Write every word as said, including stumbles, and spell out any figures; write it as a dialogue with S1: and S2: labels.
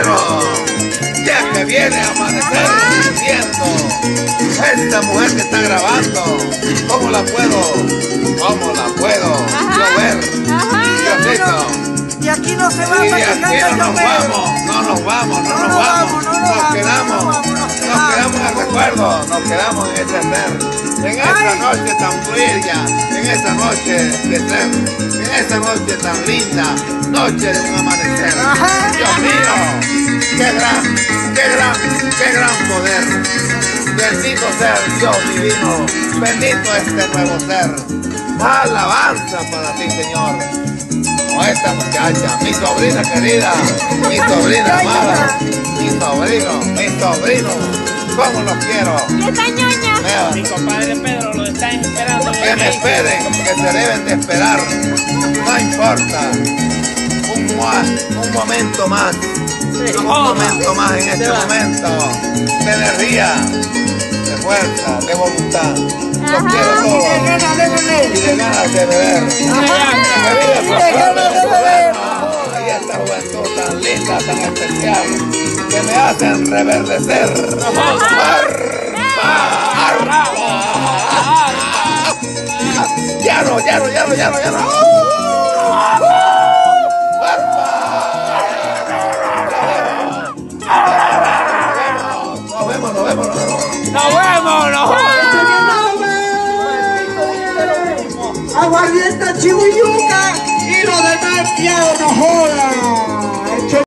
S1: quiero. Ya que viene a amanecer viendo esta mujer que está grabando. ¿Cómo la puedo? ¿Cómo la puedo yo ver? Diosito.
S2: Y aquí no se va
S1: Y
S2: a
S1: de aquí no nos vamos, no nos vamos, no nos vamos, nos quedamos, nos quedamos en el recuerdo, nos quedamos en ese ser, en esa noche tan bella, en esa noche de ser, en esa noche tan linda, noche de un amanecer. Dios mío, qué gran, qué gran, qué gran poder. Bendito sea el Dios divino, bendito este nuevo ser. Alabanza para ti, Señor. Como esta muchacha, mi sobrina querida, mi sobrina amada, mi sobrino, mi sobrino, ¿cómo los quiero?
S3: ¿Y esta ñoña?
S1: Vea,
S4: Mi compadre Pedro lo está esperando.
S1: que me esperen, que se deben de esperar, no importa, un, mo- un momento más, un momento más en este momento, de energía, de fuerza, de voluntad, los quiero todos, y de ganas de beber. Y esta juventud tan linda, tan especial, que me hacen reverdecer. Ya no, ya no, ya no, ya no, ya no. Nos vemos, nos vemos, nos vemos.
S4: ¡Nos vemos! ¡Nos vemos!
S2: Aguardienta chibuyuca y lo demás ya no joda.